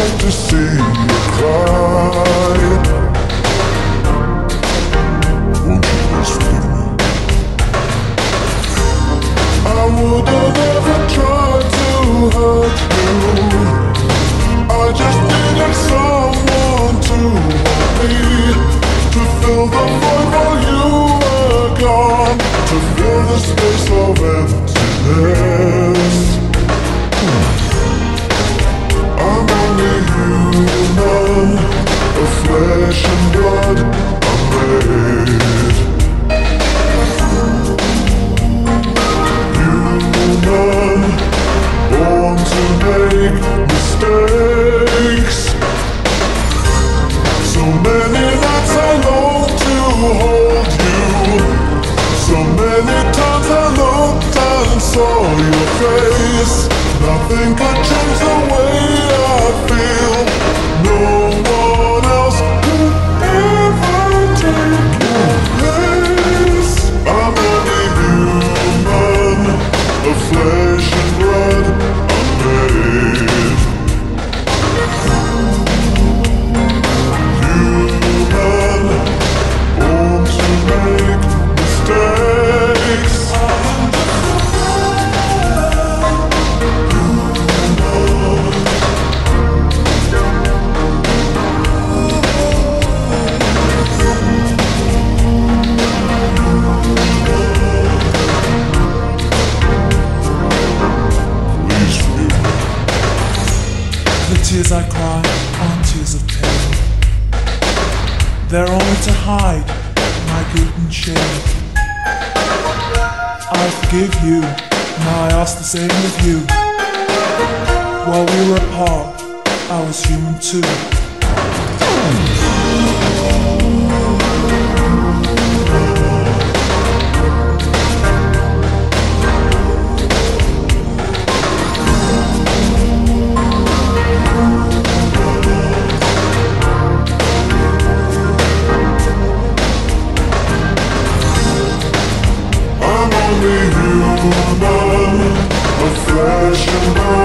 like to see you cry. Won't you please forgive me? I would have never tried to hurt you. I just needed someone to hold me, to fill the void while you were gone, to fill the space of emptiness. I'm only human, of flesh and blood I'm made. Human, born to make mistakes. So many nights I long to hold you. So many times I looked and saw your face. Nothing could change the way I feel. No one else could ever take your place. I'm only human, of flesh and blood I'm made. Human, born to make mistakes. The tears I cry aren't tears of pain. They're only to hide my guilt and shame. I forgive you, now I ask the same of you. While we were apart, I was human too. I'm only human, of flesh and blood.